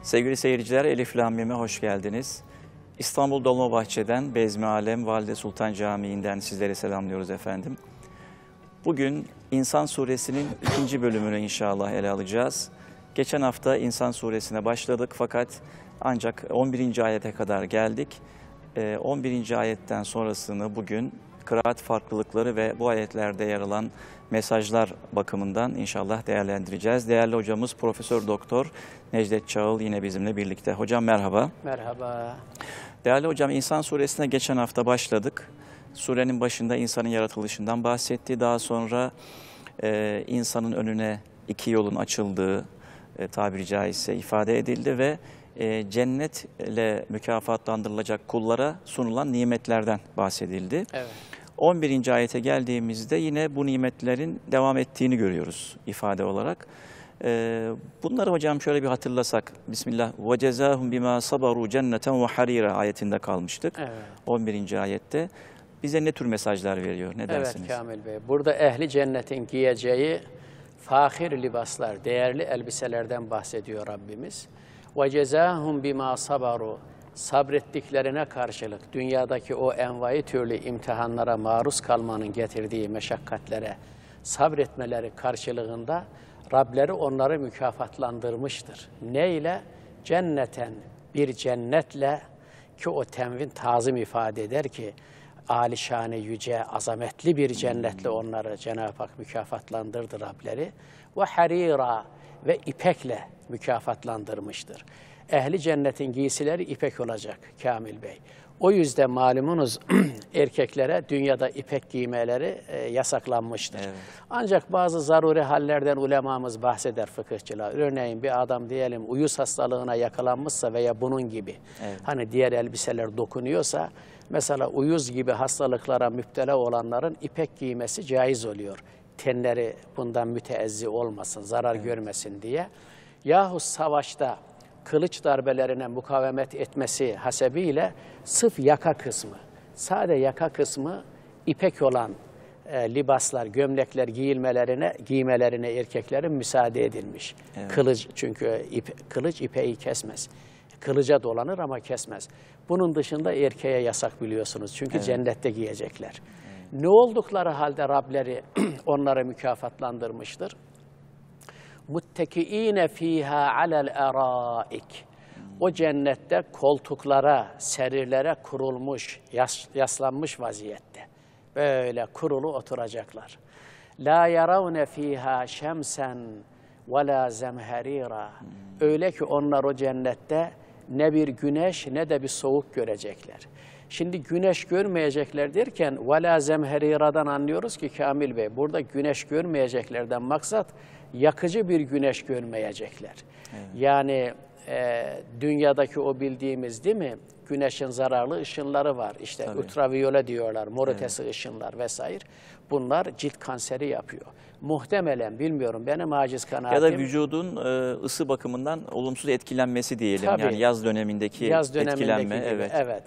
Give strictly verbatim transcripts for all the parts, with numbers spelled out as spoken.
Sevgili seyirciler, Elif Lam Mim'e hoş geldiniz. İstanbul Dolmabahçe'den Bezmi Alem Valide Sultan Camii'nden sizlere selamlıyoruz efendim. Bugün İnsan Suresinin ikinci bölümünü inşallah ele alacağız. Geçen hafta İnsan Suresine başladık fakat ancak on birinci ayete kadar geldik. on birinci ayetten sonrasını bugün kıraat farklılıkları ve bu ayetlerde yer alan mesajlar bakımından inşallah değerlendireceğiz. Değerli hocamız Profesör Doktor Necdet Çağıl yine bizimle birlikte. Hocam merhaba. Merhaba. Değerli hocam, İnsan Suresine geçen hafta başladık. Surenin başında insanın yaratılışından bahsetti. Daha sonra e, insanın önüne iki yolun açıldığı e, tabiri caizse ifade edildi ve e, cennetle mükafatlandırılacak kullara sunulan nimetlerden bahsedildi. Evet. on birinci ayete geldiğimizde yine bu nimetlerin devam ettiğini görüyoruz ifade olarak. Ee, bunları hocam şöyle bir hatırlasak. Bismillah. وَجَزَاهُمْ بِمَا صَبَرُوا cenneten وَحَرِيرًا ayetinde kalmıştık. Evet. on birinci ayette. Bize ne tür mesajlar veriyor? Ne dersiniz? Evet Kamil Bey. Burada ehli cennetin giyeceği fahir libaslar, değerli elbiselerden bahsediyor Rabbimiz. وَجَزَاهُمْ بِمَا صَبَرُوا sabrettiklerine karşılık dünyadaki o envai türlü imtihanlara maruz kalmanın getirdiği meşakkatlere sabretmeleri karşılığında Rableri onları mükafatlandırmıştır. Ne ile? Cenneten, bir cennetle, ki o tenvin tazim ifade eder ki alişane, yüce, azametli bir cennetle onları Cenab-ı Hak mükafatlandırdı Rableri. Ve harira, ve ipekle mükafatlandırmıştır. Ehli cennetin giysileri ipek olacak Kamil Bey. O yüzden malumunuz erkeklere dünyada ipek giymeleri e, yasaklanmıştır. Evet. Ancak bazı zaruri hallerden ulemamız bahseder, fıkıhçılar. Örneğin bir adam diyelim uyuz hastalığına yakalanmışsa veya bunun gibi, evet, hani diğer elbiseler dokunuyorsa, mesela uyuz gibi hastalıklara müptela olanların ipek giymesi caiz oluyor. Tenleri bundan müteezzi olmasın, zarar, evet, görmesin diye. Yahut savaşta kılıç darbelerine mukavemet etmesi hasebiyle sırf yaka kısmı, sade yaka kısmı ipek olan e, libaslar, gömlekler giyilmelerine, giymelerine erkeklerin müsaade edilmiş. Evet. Kılıç, çünkü ip, kılıç ipeği kesmez. Kılıca dolanır ama kesmez. Bunun dışında erkeğe yasak biliyorsunuz. Çünkü evet, cennette giyecekler. Evet. Ne oldukları halde Rableri onları mükafatlandırmıştır. Muttekiine fiha alel eraik. O cennette koltuklara, serirlere kurulmuş, yas, yaslanmış vaziyette. Böyle kurulu oturacaklar. La yaravne fiha şemsen ve la zemherira. Öyle ki onlar o cennette ne bir güneş ne de bir soğuk görecekler. Şimdi güneş görmeyecekler derken ve la zemheriradan anlıyoruz ki Kamil Bey, burada güneş görmeyeceklerden maksat yakıcı bir güneş görmeyecekler. Evet. Yani e, dünyadaki o bildiğimiz değil mi? Güneşin zararlı ışınları var. İşte tabii, ultraviyole diyorlar, mor ötesi, evet, ışınlar vesaire. Bunlar cilt kanseri yapıyor. Muhtemelen, bilmiyorum, benim aciz kanaatim. Ya da vücudun e, ısı bakımından olumsuz etkilenmesi diyelim. Tabii, yani yaz dönemindeki yaz dönemindeki etkilenme. Gibi, evet. evet.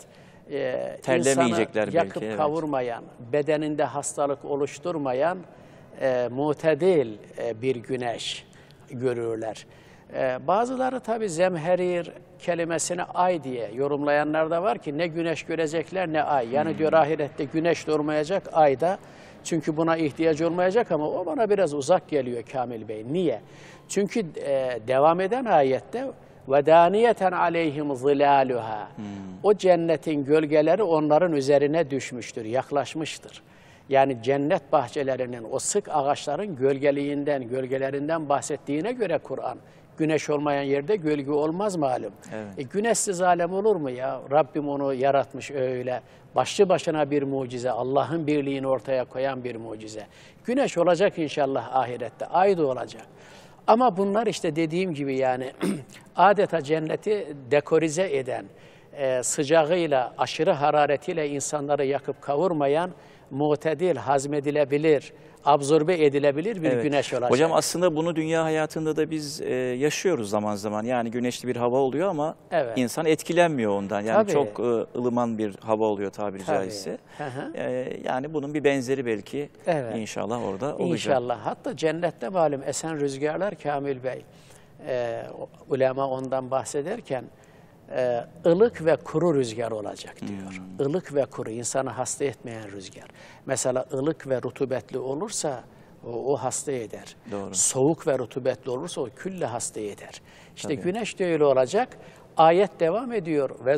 E, Terlemeyecekler belki. Yakıp evet, kavurmayan, bedeninde hastalık oluşturmayan, E, mutedil e, bir güneş görürler. E, bazıları tabi zemherir kelimesini ay diye yorumlayanlar da var ki ne güneş görecekler ne ay. Yani hmm. diyor ahirette güneş doğmayacak, ay da. Çünkü buna ihtiyaç olmayacak ama o bana biraz uzak geliyor Kamil Bey. Niye? Çünkü e, devam eden ayette وَدَانِيَةً عَلَيْهِمْ ظِلَالُهَا hmm. O cennetin gölgeleri onların üzerine düşmüştür, yaklaşmıştır. Yani cennet bahçelerinin, o sık ağaçların gölgeliğinden, gölgelerinden bahsettiğine göre Kur'an, güneş olmayan yerde gölge olmaz malum. Evet. E, güneşsiz alem olur mu ya? Rabbim onu yaratmış öyle. Başlı başına bir mucize, Allah'ın birliğini ortaya koyan bir mucize. Güneş olacak inşallah ahirette, ay da olacak. Ama bunlar işte dediğim gibi yani adeta cenneti dekorize eden, e, sıcağıyla, aşırı hararetiyle insanları yakıp kavurmayan, mutedil, hazmedilebilir, absorbe edilebilir bir evet, güneş olacak. Hocam aslında bunu dünya hayatında da biz e, yaşıyoruz zaman zaman. Yani güneşli bir hava oluyor ama evet, insan etkilenmiyor ondan. Yani tabii, çok e, ılıman bir hava oluyor tabiri tabii, caizse. E, yani bunun bir benzeri belki evet, inşallah orada olacak. İnşallah. Hatta cennette malum esen rüzgarlar Kamil Bey. e, ulema ondan bahsederken e, ılık ve kuru rüzgar olacak diyor. Hmm. Ilık ve kuru, insanı hasta etmeyen rüzgar. Mesela ılık ve rutubetli olursa o, o hasta eder. Doğru. Soğuk ve rutubetli olursa o külle hasta eder. İşte Tabii. güneş de öyle olacak. Ayet devam ediyor. Ve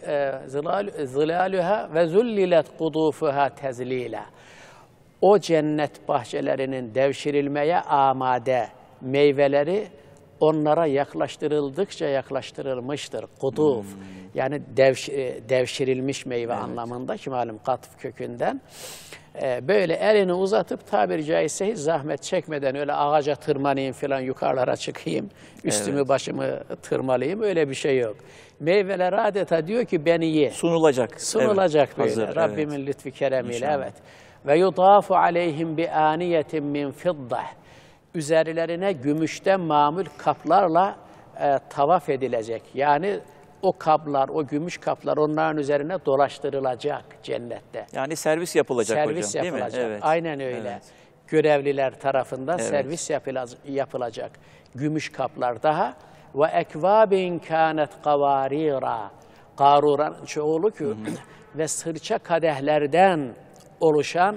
zilaluha ve zullilet kudufuha tezlila. O cennet bahçelerinin devşirilmeye amade meyveleri onlara yaklaştırıldıkça yaklaştırılmıştır. Kuduf, hmm. yani devş, devşirilmiş meyve evet. anlamında ki malum katıf kökünden. Ee, böyle elini uzatıp tabiri caizse hiç zahmet çekmeden öyle ağaca tırmanayım falan yukarılara çıkayım, üstümü evet. başımı tırmalayayım, öyle bir şey yok. Meyveler adeta diyor ki beni ye. Sunulacak. Sunulacak evet. böyle. Hazır, Rabbimin evet. lütfu keremiyle İnşallah. evet. Ve yudafu aleyhim bi aniyetin min fiddah. Üzerlerine gümüşten mamul kaplarla e, tavaf edilecek. Yani o kaplar, o gümüş kaplar onların üzerine dolaştırılacak cennette. Yani servis yapılacak servis hocam yapılacak. değil mi? Evet. Aynen öyle. Evet. Görevliler tarafından evet. servis yapılacak. Gümüş kaplar daha. Ve ekvabin kânet kavarîrâ. Karuranın çoğulu ki ve sırça kadehlerden oluşan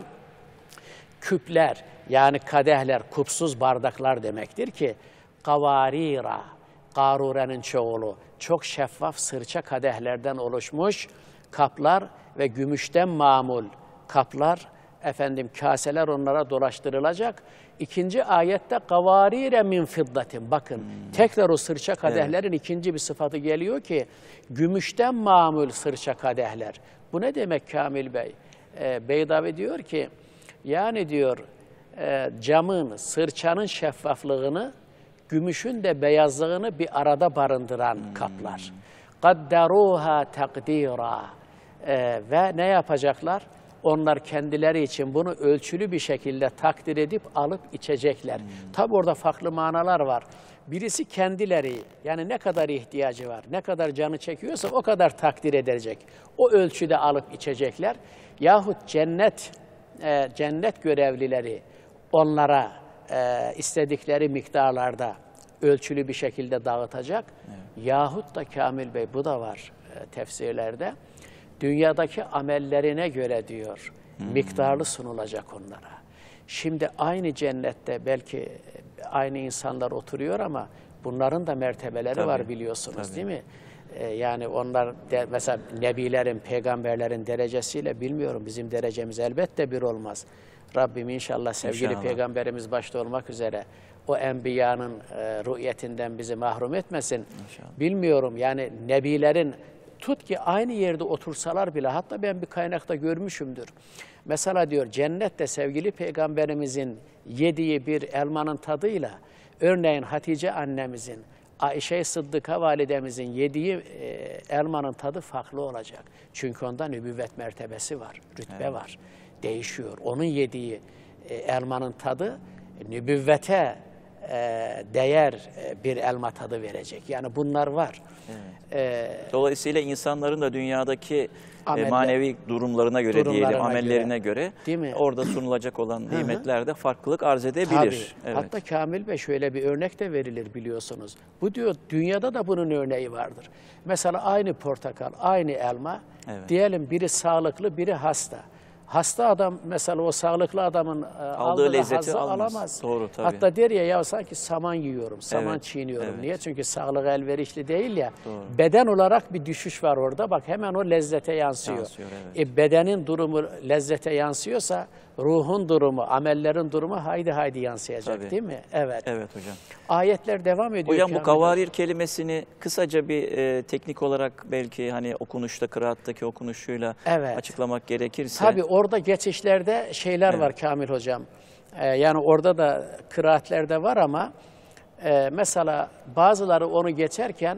küpler, yani kadehler, kupsuz bardaklar demektir ki kavarira, karurenin çoğulu, çok şeffaf sırça kadehlerden oluşmuş kaplar ve gümüşten mamul kaplar, efendim kaseler onlara dolaştırılacak. İkinci ayette kavarire min fiddatin. Bakın hmm. tekrar o sırça kadehlerin evet. ikinci bir sıfatı geliyor ki gümüşten mamul sırça kadehler. Bu ne demek Kamil Bey? Ee, Beydavi diyor ki yani diyor e, camın, sırçanın şeffaflığını, gümüşün de beyazlığını bir arada barındıran hmm. kaplar. Kadderuha takdira. Ee, ve ne yapacaklar? Onlar kendileri için bunu ölçülü bir şekilde takdir edip alıp içecekler. Hmm. Tabi orada farklı manalar var. Birisi kendileri, yani ne kadar ihtiyacı var, ne kadar canı çekiyorsa o kadar takdir edecek. O ölçüde alıp içecekler. Yahut cennet, e, cennet görevlileri onlara e, istedikleri miktarlarda ölçülü bir şekilde dağıtacak. Evet. Yahut da Kamil Bey, bu da var e, tefsirlerde. Dünyadaki amellerine göre diyor, hmm. miktarlı sunulacak onlara. Şimdi aynı cennette belki aynı insanlar oturuyor ama bunların da mertebeleri tabii, var biliyorsunuz tabii. değil mi? Ee, yani onlar de, mesela nebilerin, peygamberlerin derecesiyle bilmiyorum, bizim derecemiz elbette bir olmaz. Rabbim inşallah sevgili inşallah. Peygamberimiz başta olmak üzere o enbiyanın e, rü'yetinden bizi mahrum etmesin. İnşallah. Bilmiyorum yani nebilerin tut ki aynı yerde otursalar bile, hatta ben bir kaynakta görmüşümdür. Mesela diyor cennette sevgili peygamberimizin yediği bir elmanın tadıyla örneğin Hatice annemizin, Ayşe Sıddıka validemizin yediği e, elmanın tadı farklı olacak. Çünkü onda nübüvvet mertebesi var, rütbe evet. var. Değişiyor. Onun yediği e, elmanın tadı nübüvvete e, değer e, bir elma tadı verecek. Yani bunlar var. Evet. E, Dolayısıyla insanların da dünyadaki Ameller, manevi durumlarına göre durumlarına diyelim, amellerine göre, göre orada sunulacak olan nimetler de farklılık arz edebilir. Evet. Hatta Kamil Bey şöyle bir örnek de verilir biliyorsunuz. Bu diyor dünyada da bunun örneği vardır. Mesela aynı portakal, aynı elma, evet. diyelim biri sağlıklı, biri hasta. Hasta adam mesela o sağlıklı adamın aldığı, aldığı lezzeti alamaz. alamaz. Doğru, tabii. Hatta der ya, ya sanki saman yiyorum, saman evet, çiğniyorum. Evet. Niye? Çünkü sağlık elverişli değil ya. Doğru. Beden olarak bir düşüş var orada. Bak hemen o lezzete yansıyor. yansıyor evet. e, bedenin durumu lezzete yansıyorsa ruhun durumu, amellerin durumu haydi haydi yansıyacak tabii. değil mi? Evet. Evet hocam. Ayetler devam ediyor. Hocam bu kavarir kelimesini kısaca bir e, teknik olarak belki hani okunuşta, kıraattaki okunuşuyla evet. açıklamak gerekirse. Tabii orada geçişlerde şeyler evet. var Kamil hocam. Ee, yani orada da kıraatlerde var ama e, mesela bazıları onu geçerken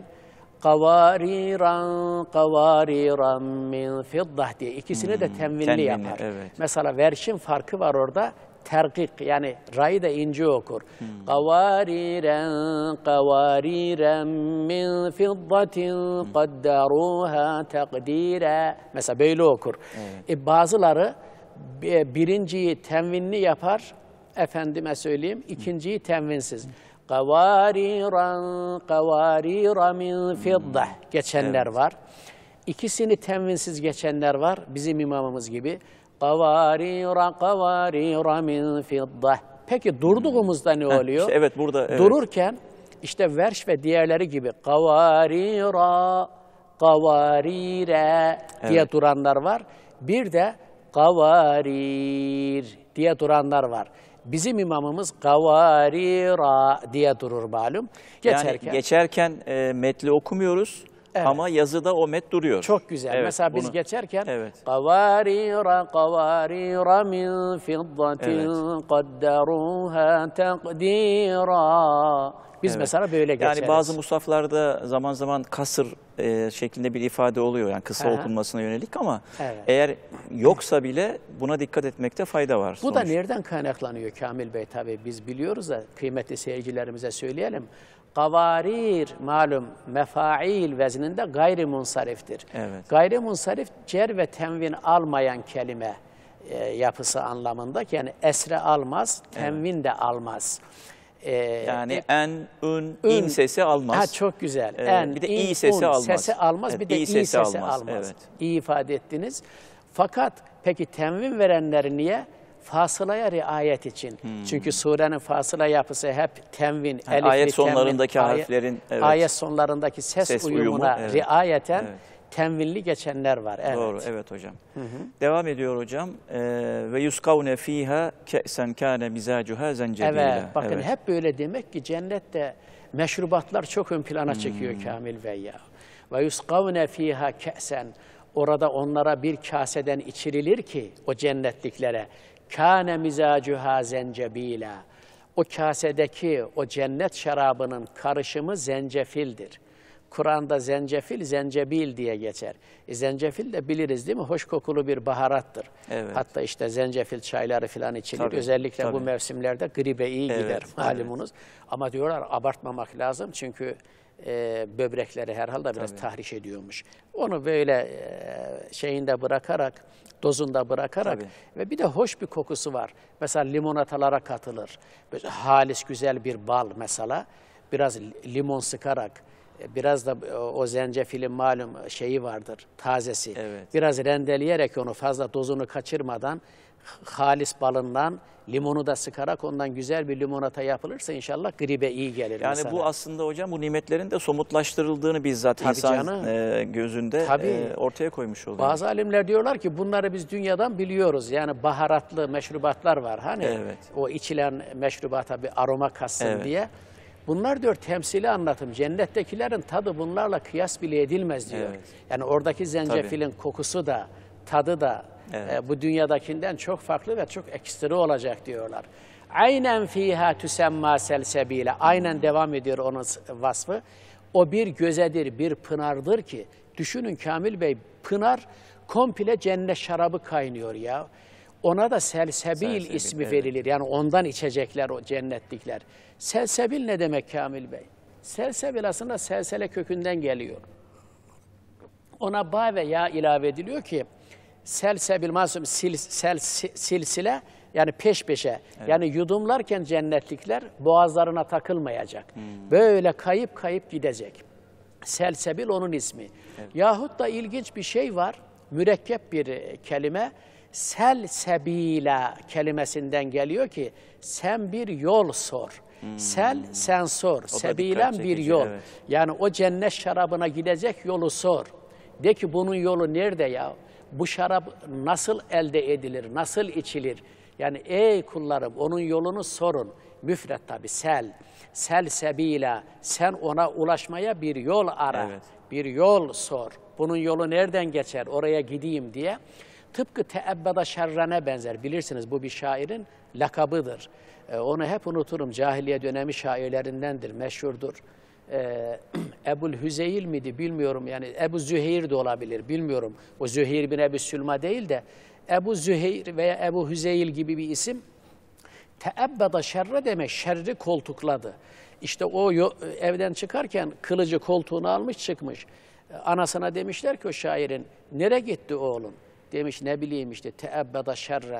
kavariran kavariran min fiddah diye ikisini hmm, de tenvinli, tenvinli yapar. Evet. Mesela verşin farkı var orada. Terkik yani ra'yı da ince okur. Kavariren kavariren min fiddatin kaddaruha takdire. Mesela böyle okur. Evet. E, bazıları birinciyi tenvinli yapar. Efendime söyleyeyim. İkinciyi tenvinsiz. Kavariran, kavarira min fiddah geçenler Evet. var. İkisini tenvinsiz geçenler var. Bizim imamımız gibi. Kavarira, kavarira min fiddah. Peki durduğumuzda ne Heh, oluyor? işte evet burada evet. Dururken işte verş ve diğerleri gibi kavarira, kavarire diye Evet. duranlar var. Bir de kavarir diye duranlar var. Bizim imamımız kavarira diye durur malum. Geçerken. Yani geçerken e, metli okumuyoruz Evet. ama yazıda o met duruyor. Çok güzel. Evet, Mesela biz bunu- geçerken Evet. kavarira kavarira min fiddatin kaddaruha takdira. Biz Evet. mesela böyle geçeriz. Yani bazı musaflarda zaman zaman kasır e, şeklinde bir ifade oluyor. Yani kısa Aha. okunmasına yönelik ama Evet. eğer yoksa bile buna dikkat etmekte fayda var. Bu da sonuçta. nereden kaynaklanıyor Kamil Bey? Tabii biz biliyoruz da kıymetli seyircilerimize söyleyelim. Kavarir malum mefail vezninde gayrimunsariftir. Evet. Gayrimunsarif cer ve tenvin almayan kelime e, yapısı anlamında. Yani esre almaz, tenvin de almaz. E, Yani en, ün, ün- in sesi almaz. Ha, çok güzel. Ee, En, bir de in, i sesi un, almaz. Sesi almaz, Evet, bir de i i sesi sesi almaz, almaz. evet. İyi ifade ettiniz. Fakat peki tenvin verenleri niye? Fasılaya riayet için. Çünkü surenin fasıla yapısı hep tenvin, Yani elifli ayet sonlarındaki tenvin, ayet- harflerin, evet. ayet sonlarındaki ses, Ses uyumuna uyumu, evet. riayeten Evet. tenvinli geçenler var. Evet. Doğru, evet hocam. Devam ediyor hocam. Ee, ve yuskavne fiha ke'sen kâne mizacuha zencebîle. Evet, bakın Evet. hep böyle demek ki cennette meşrubatlar çok ön plana Hmm. çıkıyor Kamil Bey ya. Ve yuskavne fiha ke'sen, orada onlara bir kaseden içirilir ki o cennetliklere kâne mizacuha zencebîle. O kasedeki o cennet şarabının karışımı zencefildir. Kur'an'da zencefil, zencebil diye geçer. E, zencefil de biliriz değil mi? Hoş kokulu bir baharattır. Evet. Hatta işte zencefil çayları falan içilir. Tabii, Özellikle bu tabii. mevsimlerde gribe iyi Evet, gider evet. malumunuz. Ama diyorlar abartmamak lazım çünkü e, böbrekleri herhalde biraz Tabii. tahriş ediyormuş. Onu böyle e, şeyinde bırakarak, dozunda bırakarak Tabii. ve bir de hoş bir kokusu var. Mesela limonatalara katılır. Böyle halis güzel bir bal mesela. Biraz limon sıkarak, biraz da o zencefilin malum şeyi vardır, tazesi. Evet. Biraz rendeleyerek onu fazla dozunu kaçırmadan halis balından limonu da sıkarak ondan güzel bir limonata yapılırsa inşallah gribe iyi gelir. Yani mesela. bu aslında hocam bu nimetlerin de somutlaştırıldığını bizzat Tabii insan canım. e, gözünde Tabii. e, ortaya koymuş oluyor. Bazı alimler diyorlar ki bunları biz dünyadan biliyoruz. Yani baharatlı meşrubatlar var. Hani Evet. o içilen meşrubata bir aroma katsın Evet. diye. Bunlar diyor temsili anlatım. Cennettekilerin tadı bunlarla kıyas bile edilmez diyor. Evet. Yani oradaki zencefilin kokusu da, tadı da Evet. e, bu dünyadakinden çok farklı ve çok ekstra olacak diyorlar. Aynen fiha tüsemma selsebile. Aynen devam ediyor onun vasfı. O bir gözedir, bir pınardır ki, düşünün Kamil Bey, pınar komple cennet şarabı kaynıyor ya. Ona da selsebil, Selsebil, ismi evet. verilir. Yani ondan içecekler o cennetlikler. Selsebil ne demek Kamil Bey? Selsebil aslında selsele kökünden geliyor. Ona ba ve ya ilave ediliyor ki selsebil masum sil, sel, silsile yani peş peşe. Yani yudumlarken cennetlikler boğazlarına takılmayacak. Böyle kayıp kayıp gidecek. Selsebil onun ismi. Yahut da ilginç bir şey var. Mürekkep bir e, kelime. Selsebila kelimesinden geliyor ki sen bir yol sor. Sel sen sor. Sebilen dikkat bir çekici, yol. evet. Yani o cennet şarabına gidecek yolu sor. De ki bunun yolu nerede ya? Bu şarap nasıl elde edilir? Nasıl içilir? Yani ey kullarım onun yolunu sorun. Müfret tabi sel. Sel sebila. Sen ona ulaşmaya bir yol ara. Evet. Bir yol sor. Bunun yolu nereden geçer? Oraya gideyim diye. Tıpkı teebbeda şerrene benzer. Bilirsiniz bu bir şairin lakabıdır. Ee, onu hep unuturum. Cahiliye dönemi şairlerindendir, meşhurdur. Ee, Ebul Hüzeyl miydi bilmiyorum. Yani Ebu Züheyr de olabilir bilmiyorum. O Züheyr bin Ebu Sülma değil de Ebu Züheyr veya Ebu Hüzeyl gibi bir isim. Teebbeda şerre demek şerri koltukladı. İşte o evden çıkarken kılıcı koltuğunu almış çıkmış. Anasına demişler ki o şairin nereye gitti oğlun? Demiş ne bileyim işte teebbeda şerren.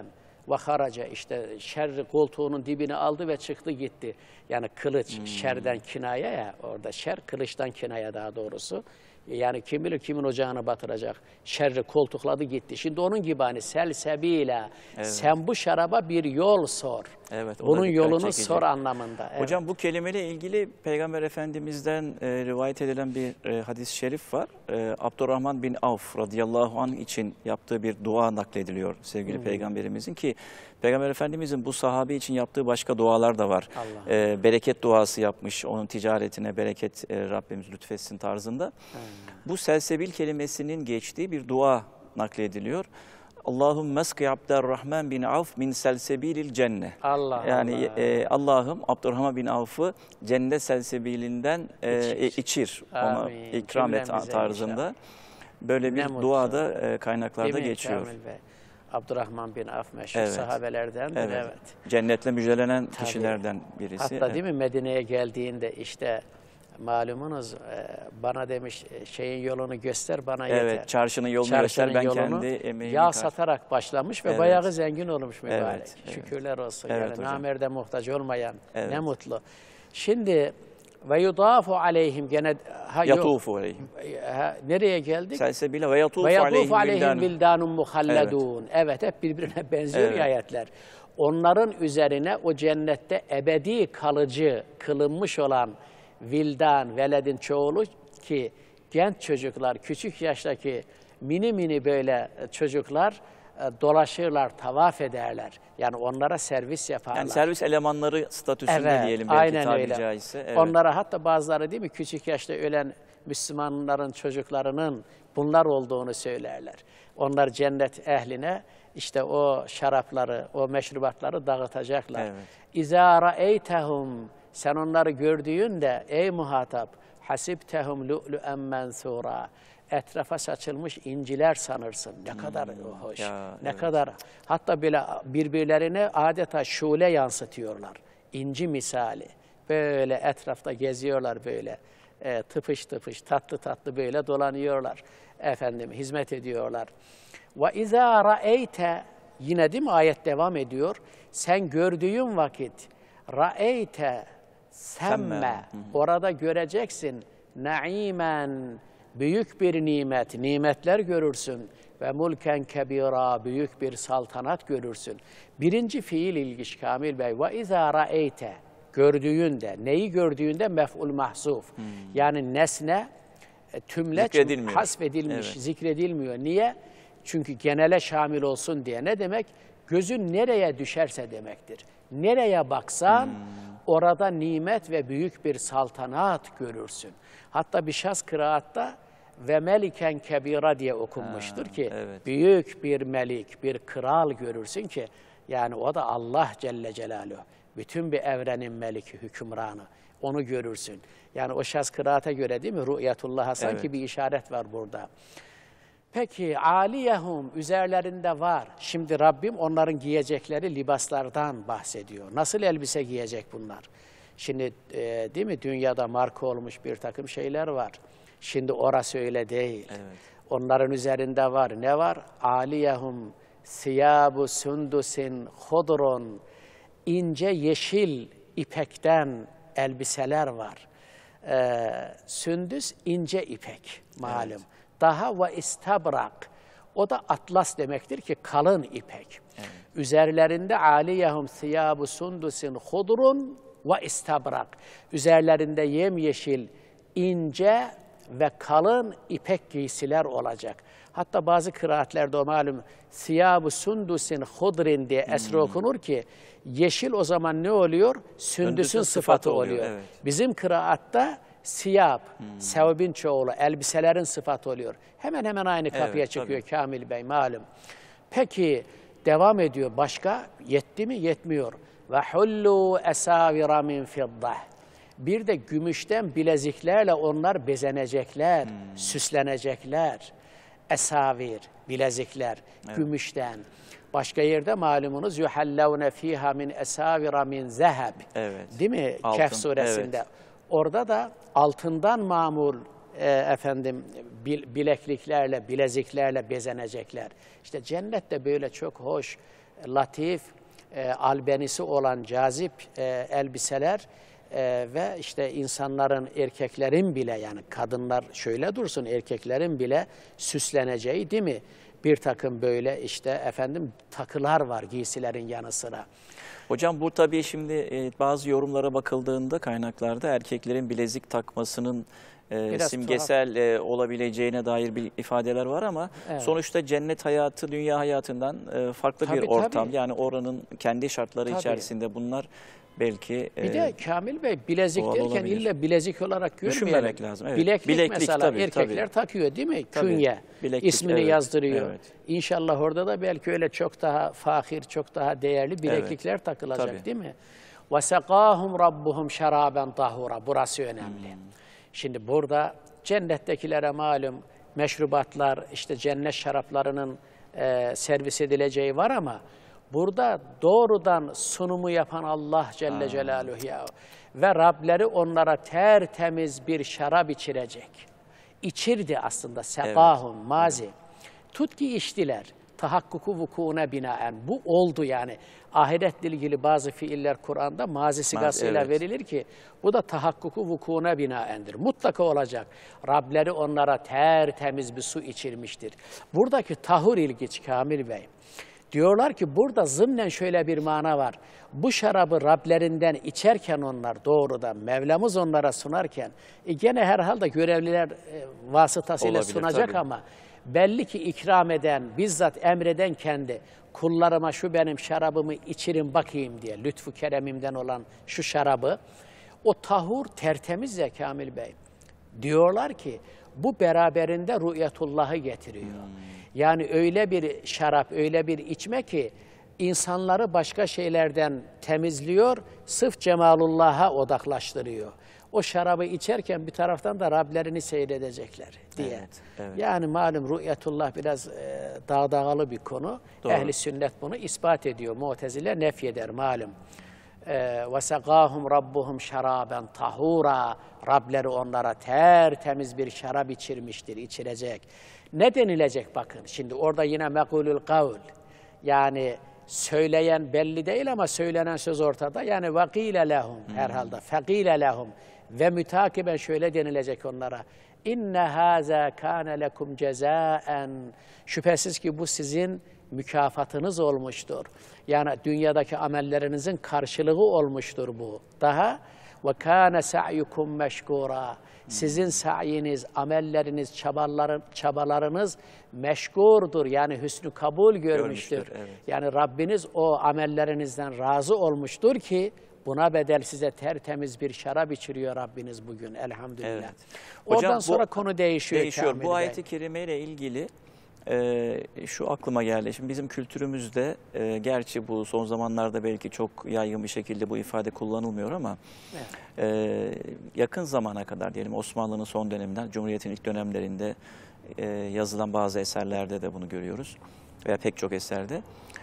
ve haraca işte şerri koltuğunun dibine aldı ve çıktı gitti. Yani kılıç hmm. şerden kinaya ya, orada şer kılıçtan kinaya daha doğrusu. Yani kim bilir kimin ocağına batıracak. Şerri koltukladı gitti. Şimdi onun gibi hani selsebiyle evet. sen bu şaraba bir yol sor. Evet, bunun yolunu çekici. Sor anlamında. Evet. Hocam bu kelimeyle ilgili Peygamber Efendimiz'den e, rivayet edilen bir e, hadis-i şerif var. E, Abdurrahman bin Avf radıyallahu anh için yaptığı bir dua naklediliyor sevgili hmm. Peygamberimizin ki Peygamber Efendimizin bu sahabe için yaptığı başka dualar da var. E, bereket duası yapmış, onun ticaretine bereket e, Rabbimiz lütfetsin tarzında. Hmm. Bu selsebil kelimesinin geçtiği bir dua naklediliyor. Allahümme eski Abdurrahman bin Avf min selsebilil cenne. Allah yani Allah. E, Allah'ım Abdurrahman bin Avf'ı cennet selsebilinden e, içir. içir. Ona ikram et tarzında. Inşallah. Böyle bir ne duada e, kaynaklarda geçiyor. Abdurrahman bin Avf meşhur evet. sahabelerden. Evet. evet. Cennetle müjdelenen Tabii. kişilerden birisi. Hatta evet. değil mi Medine'ye geldiğinde işte malumunuz bana demiş şeyin yolunu göster bana evet, yeter. Çarşının yolunu Çarşının göster ben yolunu, kendi emeğimi yağ kar. satarak başlamış ve evet. bayağı zengin olmuş mübarek. Evet, evet. Şükürler olsun. Evet, yani namerde muhtaç olmayan evet. ne mutlu. Şimdi ve yudafu aleyhim gene ha, yatufu aleyhim. Ha, nereye geldik? Selsebile ve yatufu, ve yatufu aleyhim, aleyhim bildanun muhalledun. Evet. evet hep birbirine benziyor evet. ayetler. Onların üzerine o cennette ebedi kalıcı kılınmış olan vildan, veledin çoğulu ki genç çocuklar, küçük yaştaki mini mini böyle çocuklar dolaşırlar, tavaf ederler. Yani onlara servis yaparlar. Yani servis elemanları statüsünde evet, diyelim belki aynen tabiri öyle. Caizse. Evet. Onlara hatta bazıları değil mi küçük yaşta ölen Müslümanların çocuklarının bunlar olduğunu söylerler. Onlar cennet ehline işte o şarapları, o meşrubatları dağıtacaklar. Evet. İzâ ra'eytehum sen onları gördüğünde ey muhatap hasibtehum lu'lu'en mensûrâ etrafa saçılmış inciler sanırsın. Ne hmm, kadar hoş, ya, ne evet. kadar hatta bile birbirlerine adeta şule yansıtıyorlar. İnci misali. Böyle etrafta geziyorlar böyle. E, tıpış tıpış, tatlı tatlı böyle dolanıyorlar. Efendim hizmet ediyorlar. Ve izâ ra'eyte yine değil mi ayet devam ediyor. Sen gördüğün vakit ra'eyte semme orada göreceksin naimen büyük bir nimet, nimetler görürsün ve mulken kebira büyük bir saltanat görürsün. Birinci fiil ilginç Kamil Bey ve izâ ra'eyte gördüğünde, neyi gördüğünde mef'ul mahzuf. Hmm. Yani nesne tümleç hasfedilmiş, evet. zikredilmiyor. Niye? Çünkü genele şamil olsun diye. Ne demek? Gözün nereye düşerse demektir. Nereye baksan hmm. orada nimet ve büyük bir saltanat görürsün. Hatta bir şahs kıraatta ve meliken kebira diye okunmuştur ha, ki evet. büyük bir melik, bir kral görürsün ki yani o da Allah Celle Celaluhu. Bütün bir evrenin meliki, hükümranı. Onu görürsün. Yani o şahs kıraata göre değil mi? Ru'yetullah'a sanki evet. bir işaret var burada. Peki aliyehum üzerlerinde var. Şimdi Rabbim onların giyecekleri libaslardan bahsediyor. Nasıl elbise giyecek bunlar? Şimdi e, değil mi dünyada marka olmuş bir takım şeyler var. Şimdi orası öyle değil. Evet. Onların üzerinde var. Ne var? Aliyehum siyabu sundusin hudrun ince yeşil ipekten elbiseler var. Ee, sündüs ince ipek malum. Evet. Daha ve istabrak. O da atlas demektir ki kalın ipek. Evet. Üzerlerinde aliyehum siyabu sundusin hudrun ve istabrak. Üzerlerinde yemyeşil ince ve kalın ipek giysiler olacak. Hatta bazı kıraatlerde o malum siyabu sundusin hudrin diye esre hmm. okunur ki yeşil o zaman ne oluyor? Sündüsün Sündüsün sıfatı, sıfatı oluyor. oluyor. Evet. Bizim kıraatta siyab, hmm. sevbin çoğulu, elbiselerin sıfatı oluyor. Hemen hemen aynı kapıya evet, çıkıyor tabii. Kamil Bey malum. Peki devam ediyor. Başka yetti mi? Yetmiyor. Ve hullu esavira min fiddah. Bir de gümüşten bileziklerle onlar bezenecekler, hmm. süslenecekler. Esavir, bilezikler, evet. gümüşten. Başka yerde malumunuz yuhallevne fiha min esavira min zeheb. Evet. Değil mi? Altın. Kehf suresinde. Evet. Orada da altından mamul e, efendim bil, bilekliklerle, bileziklerle bezenecekler. İşte cennette böyle çok hoş latif, e, albenisi olan cazip e, elbiseler e, ve işte insanların, erkeklerin bile, yani kadınlar şöyle dursun, erkeklerin bile süsleneceği, değil mi? Bir takım böyle işte efendim takılar var giysilerin yanı sıra. Hocam bu tabii şimdi e, bazı yorumlara bakıldığında kaynaklarda erkeklerin bilezik takmasının e, simgesel e, olabileceğine dair bir ifadeler var ama Evet. sonuçta cennet hayatı dünya hayatından e, farklı Tabii, bir ortam. tabii. Yani oranın kendi şartları Tabii. içerisinde bunlar belki Bir e, de Kamil Bey, bilezik doğal derken olabilir. illa bilezik olarak görmeyelim. Düşünmemek lazım, evet. Bileklik, Bileklik mesela tabii, erkekler tabii. takıyor değil mi? Tabii, Künye. bileklik, ismini evet, yazdırıyor. evet. İnşallah orada da belki öyle çok daha fahir, çok daha değerli bileklikler takılacak, tabii. değil mi? وَسَقَاهُمْ رَبُّهُمْ شَرَابًا طَهُورًا. Burası önemli. Hmm. Şimdi burada cennettekilere malum meşrubatlar, işte cennet şaraplarının e, servis edileceği var ama burada doğrudan sunumu yapan Allah Celle Celaluhu ya. Ve Rableri onlara tertemiz bir şarap içirecek. İçirdi aslında sekahum, evet. mazi. Tut ki içtiler. Tahakkuku vukuuna binaen. Bu oldu yani. Ahiretle ilgili bazı fiiller Kur'an'da mazi sigasıyla evet. verilir ki bu da tahakkuku vukuuna binaendir. Mutlaka olacak. Rableri onlara tertemiz bir su içirmiştir. Buradaki tahur ilginç Kamil Bey. Diyorlar ki burada zımnen şöyle bir mana var. Bu şarabı Rablerinden içerken onlar doğrudan, Mevlamız onlara sunarken, e gene herhalde görevliler e, vasıtasıyla olabilir, sunacak tabii. ama belli ki ikram eden, bizzat emreden kendi, kullarıma şu benim şarabımı içirin bakayım diye, lütfu keremimden olan şu şarabı, o tahur tertemiz ya Kamil Bey. Diyorlar ki bu beraberinde ru'yetullah'ı getiriyor. Hmm. Yani öyle bir şarap, öyle bir içme ki insanları başka şeylerden temizliyor, sırf cemalullah'a odaklaştırıyor. O şarabı içerken bir taraftan da Rablerini seyredecekler diye. Evet, evet. Yani malum ru'yetullah biraz e, dağdağalı bir konu. Doğru. Ehli sünnet bunu ispat ediyor. Mu'tezile nefyeder malum. وَسَقَاهُمْ رَبُّهُمْ شَرَابًا طَهُورًا. Rableri onlara tertemiz bir şarap içirmiştir, içirecek. Ne denilecek bakın, şimdi orada yine mekulül kavl. Yani söyleyen belli değil ama söylenen söz ortada. Yani وَقِيلَ لَهُمْ herhalde, فَقِيلَ لَهُمْ ve mütakiben şöyle denilecek onlara. İnne haza kana lekum cezaen. Şüphesiz ki bu sizin mükafatınız olmuştur. Yani dünyadaki amellerinizin karşılığı olmuştur bu. Daha ve kana sa'yukum meşkura. Sizin sayiniz, amelleriniz, çabaların, çabalarınız meşgurdur. Yani hüsnü kabul görmüştür. görmüştür evet. Yani Rabbiniz o amellerinizden razı olmuştur ki buna bedel size tertemiz bir şarap içiriyor Rabbiniz bugün elhamdülillah. Evet. Hocam, oradan sonra bu, konu değişiyor. Değişiyor. Bu ayet-i kerimeyle ilgili e, şu aklıma geldi. Şimdi bizim kültürümüzde e, gerçi bu son zamanlarda belki çok yaygın bir şekilde bu ifade kullanılmıyor ama evet. e, yakın zamana kadar diyelim Osmanlı'nın son döneminden, Cumhuriyet'in ilk dönemlerinde e, yazılan bazı eserlerde de bunu görüyoruz veya pek çok eserde.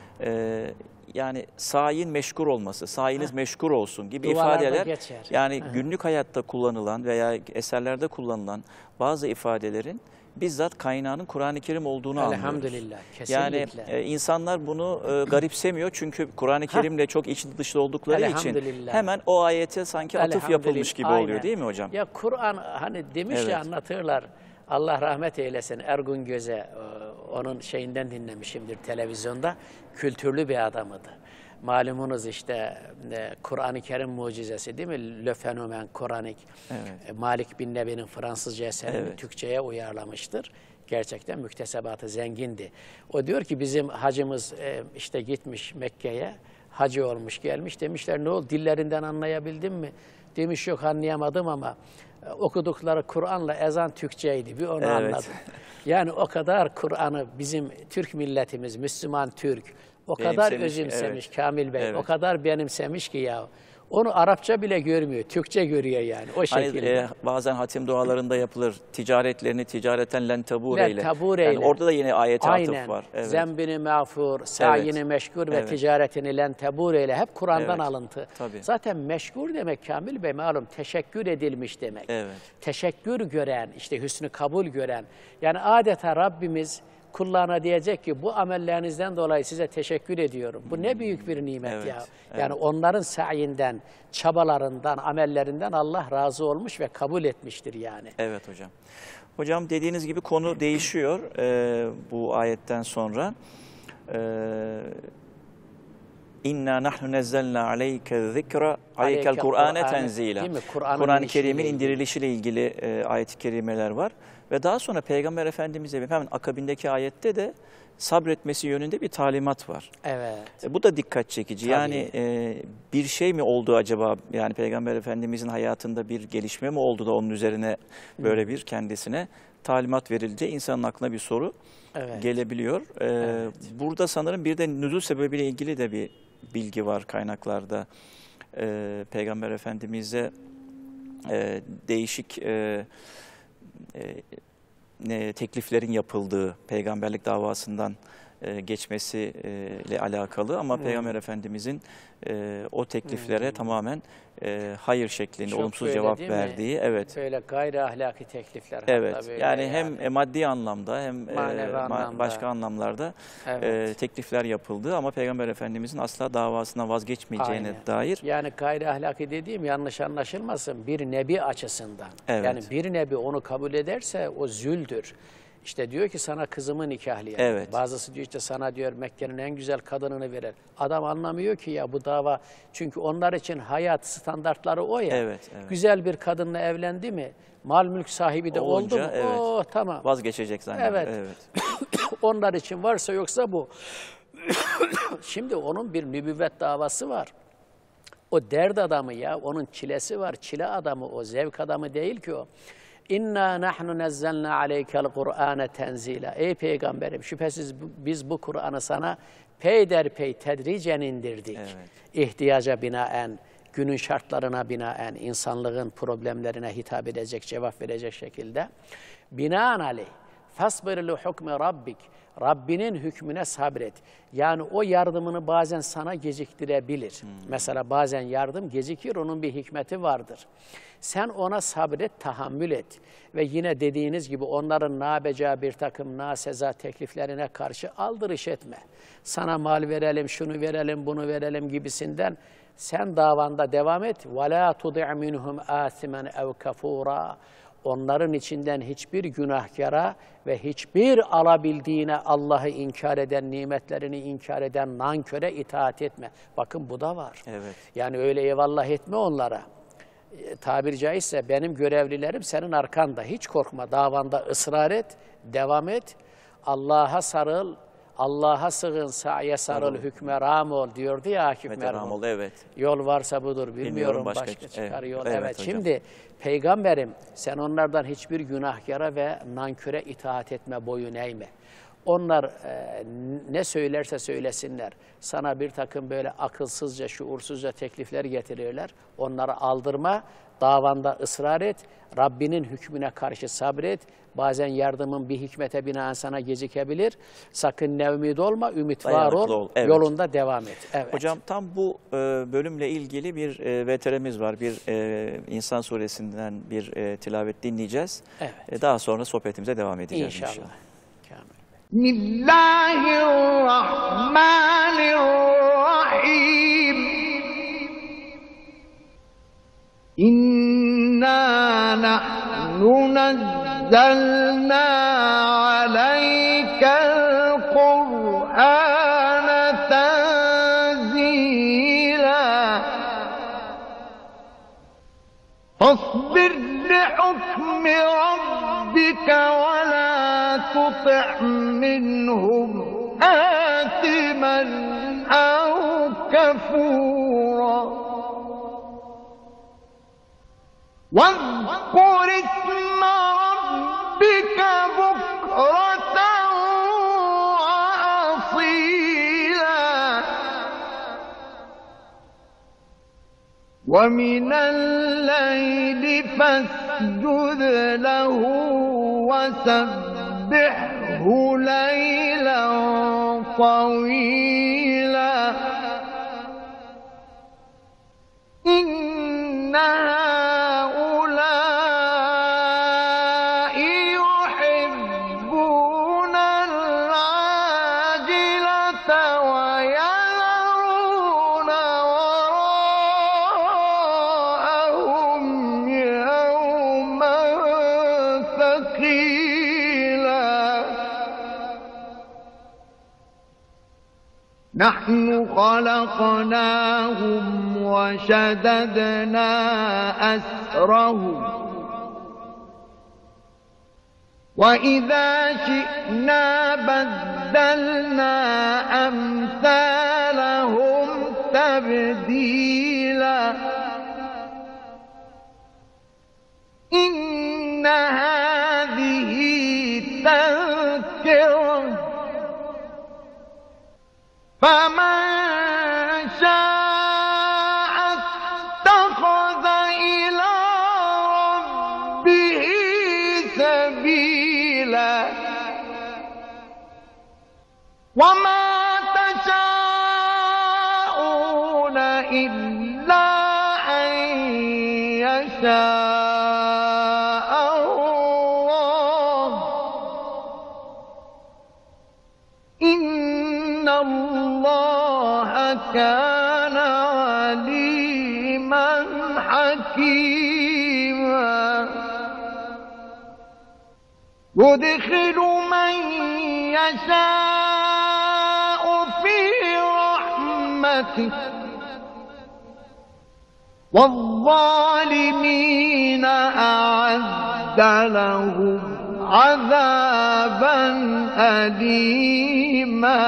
E, Yani sayin meşgul olması, sayiniz Heh. meşgul olsun gibi Duvarlarda ifadeler geçer. Yani Heh. günlük hayatta kullanılan veya eserlerde kullanılan bazı ifadelerin bizzat kaynağının Kur'an-ı Kerim olduğunu anlıyoruz. Elhamdülillah, kesinlikle. Yani e, insanlar bunu e, garipsemiyor çünkü Kur'an-ı Kerim'le çok içli dışlı oldukları için hemen o ayete sanki atıf yapılmış gibi Aynen. oluyor değil mi hocam? Ya Kur'an hani demiş evet. ya anlatırlar, Allah rahmet eylesin Ergun Göze, onun şeyinden dinlemişimdir televizyonda, kültürlü bir adamıydı. Malumunuz işte Kur'an-ı Kerim mucizesi değil mi? Le Fenomen, Koranik. Evet. Malik bin Nebi'nin Fransızca eserini evet. Türkçe'ye uyarlamıştır. Gerçekten müktesebatı zengindi. O diyor ki bizim hacımız işte gitmiş Mekke'ye, hacı olmuş gelmiş. Demişler ne oldu dillerinden anlayabildin mi? Demiş yok anlayamadım ama okudukları Kur'an'la ezan Türkçeydi. Bir onu evet. anladım. Yani o kadar Kur'an'ı bizim Türk milletimiz, Müslüman Türk, o benimsemiş, kadar özümsemiş evet. Kamil Bey, evet. o kadar benimsemiş ki ya. Onu Arapça bile görmüyor, Türkçe görüyor yani o şekilde. Hani, e, bazen hatim dualarında yapılır, ticaretlerini ticareten len tabure ile. Tabure yani orada da yine ayet-i atıf var. Evet. Zembini mağfur, sayini evet. meşgul ve evet. ticaretini len tabure ile hep Kur'an'dan evet. alıntı. Tabii. Zaten meşgul demek Kamil Bey malum teşekkür edilmiş demek. Evet. Teşekkür gören, işte hüsnü kabul gören. Yani adeta Rabbimiz kullarına diyecek ki bu amellerinizden dolayı size teşekkür ediyorum. Bu ne büyük bir nimet Evet, ya. evet. Yani onların sayinden, çabalarından, amellerinden Allah razı olmuş ve kabul etmiştir yani. Evet hocam. Hocam dediğiniz gibi konu değişiyor e, bu ayetten sonra. İnna nahnu nezzelna aleyke zikra aleykel Kur'ane tenzila. Kur'an-ı Kerim'in indirilişiyle ilgili e, ayet-i kerimeler var. Ve daha sonra Peygamber Efendimiz'e hemen akabindeki ayette de sabretmesi yönünde bir talimat var. Evet. E, bu da dikkat çekici. Tabii. Yani e, bir şey mi oldu acaba? Yani Peygamber Efendimiz'in hayatında bir gelişme mi oldu da onun üzerine böyle bir kendisine talimat verildi? İnsanın aklına bir soru Evet. gelebiliyor. E, Evet. Burada sanırım bir de nüzul sebebiyle ilgili de bir bilgi var kaynaklarda. E, Peygamber Efendimiz'e e, değişik e, e, ne, tekliflerin yapıldığı, peygamberlik davasından e, geçmesiyle alakalı ama hmm. Peygamber Efendimiz'in e, o tekliflere hmm. tamamen e, hayır şeklinde çok olumsuz böyle, cevap verdiği, evet. Böyle gayri ahlaki teklifler. Evet, hatta böyle yani, yani hem maddi anlamda hem e, anlamda. başka anlamlarda evet. e, teklifler yapıldı ama Peygamber Efendimiz'in asla davasına vazgeçmeyeceğine Aynen. dair. Yani gayri ahlaki dediğim yanlış anlaşılmasın, bir nebi açısından. Evet. Yani bir nebi onu kabul ederse o züldür. İşte diyor ki sana kızımı nikahlayalım. Evet. Bazısı diyor işte sana diyor Mekke'nin en güzel kadınını verir. Adam anlamıyor ki ya bu dava. Çünkü onlar için hayat standartları o ya. Evet, evet. Güzel bir kadınla evlendi mi? Mal mülk sahibi de olunca, oldu mu? Evet. Oh tamam. Vazgeçecek zannediyor. Evet. evet. Onlar için varsa yoksa bu. Şimdi onun bir nübüvvet davası var. O dert adamı ya, onun çilesi var. Çile adamı o, zevk adamı değil ki o. İnna nahnu nezzelna aleykel Kur'ane tenzila. Ey peygamberim şüphesiz biz bu Kur'an'ı sana peyderpey tedricen indirdik. Evet. İhtiyaca binaen, günün şartlarına binaen, insanlığın problemlerine hitap edecek, cevap verecek şekilde. Binaenaleyh fasbir li hukmi rabbik. Rabbinin hükmüne sabret. Yani o yardımını bazen sana geciktirebilir. Hmm. Mesela bazen yardım gecikir, onun bir hikmeti vardır. Sen ona sabret, tahammül et. Ve yine dediğiniz gibi onların ne yapacağı bir takım naseza tekliflerine karşı aldırış etme. Sana mal verelim, şunu verelim, bunu verelim gibisinden sen davanda devam et. وَلَا تُضِعْ مِنْهُمْ آثِمًا اَوْ كَفُورًا. Onların içinden hiçbir günahkara ve hiçbir alabildiğine Allah'ı inkar eden, nimetlerini inkar eden nanköre itaat etme. Bakın bu da var. Evet. Yani öyle eyvallah etme onlara. E, tabiri caizse benim görevlilerim senin arkanda. Hiç korkma, davanda ısrar et, devam et. Allah'a sarıl, Allah'a sığın, sa'ye sarıl, hükme ram ol diyordu ya Akif Merhum. Evet. Yol varsa budur, bilmiyorum, bilmiyorum başka, başka çıkar evet. yol. Evet, evet. Şimdi peygamberim sen onlardan hiçbir günahkara ve nanküre itaat etme, boyun eğme. Onlar e, ne söylerse söylesinler, sana bir takım böyle akılsızca, şuursuzca teklifler getirirler. Onları aldırma, davanda ısrar et, Rabbinin hükmüne karşı sabret. Bazen yardımın bir hikmete binaen sana gecikebilir. Sakın nevmid olma, ümit var ol, ol. Evet. Yolunda devam et. Evet. Hocam tam bu e, bölümle ilgili bir e, V T R'miz var. Bir e, İnsan Suresi'nden bir e, tilavet dinleyeceğiz. Evet. E, daha sonra sohbetimize devam edeceğiz inşallah. inşallah. Bismillahirrahmanirrahim. İnna nahnu nazzalna aleykel Kur'ane tenzila. Fasbir li hukmi rabbike ve la tuti' minhum âtimen ev kefûra. واذكر اسم ربك بكرة وأصيلا ومن الليل فاسجد له وسبحه ليلا طويلا إن هؤلاء يحبون ثقيلا نحن خلقناهم وشددنا أسرهم وإذا شئنا بدلنا أمثالهم تبديلا إن هذه تذكرة فمن شاء اتخذ إلى ربه سبيلا وما تشاءون إلا أن يشاء الله إن الله كان عليما حكيما يدخل من يشاء في رحمته والظالمين أعد لهم عذابا أليما.